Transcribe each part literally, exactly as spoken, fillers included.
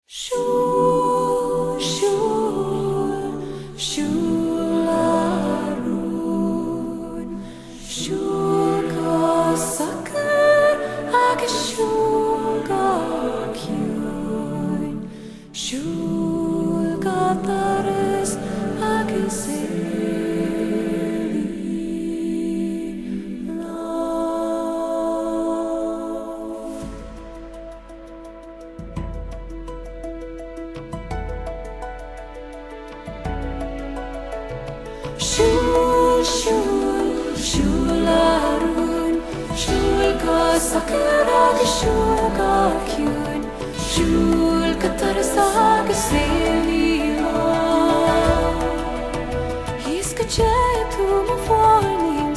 Shule, shule, shule aroon, shule ga succir, agus shule ga kewn, shule ga durrus, agus aylig. Shule, shule, shule aroon, shule ga succir, agus shule ga kewn, shule ga durrus, agus aylig. He's ga thoo avorneen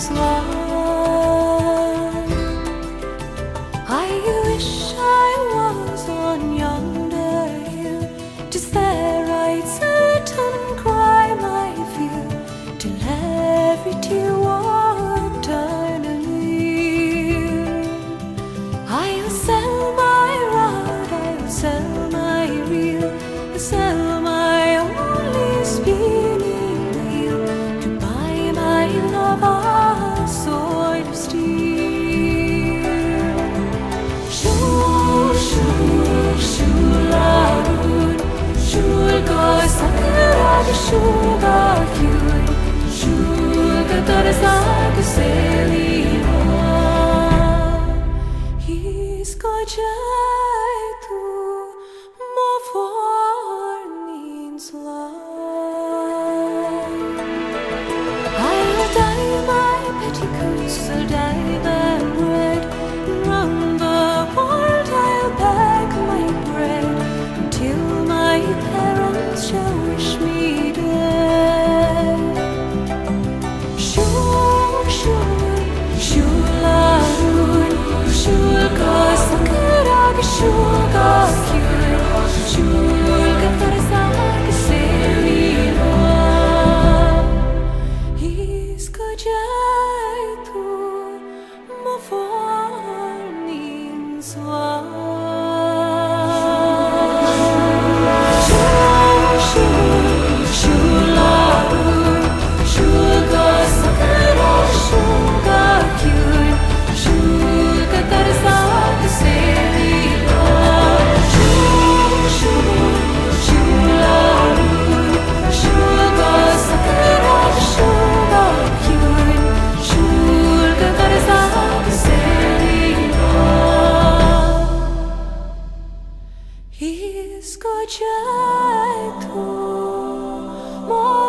slawn. I wish I was on yonder hill, just there I'd sit and cry my fill, till every tear would turn a reel. I'll sell my rod, I'll sell my reel, I'll sell my only spinning wheel, to buy my love a sword of steel. Shule, shule, shule aroon, shule ga succir, agus shule ga kewn, shule ga durrus, agus aylig. He's ga thoo avorneen slawn. I'll dye my petticoats, I'll dye them red, and round the world I'll beg my bread, until my parents shall wish me dead. Shule, shule, shule aroon, shule ga succir, agus shule ga kewn, shule ga durrus, agus aylig. He's ga thoo avorneen slawn. Shule, shule, shule aroon, shule ga succir, agus shule ga kewn, shule ga durrus, agus aylig. Shule, shule, shule aroon, shule ga succir, agus shule ga kewn, shule ga durrus, agus aylig. He's ga thoo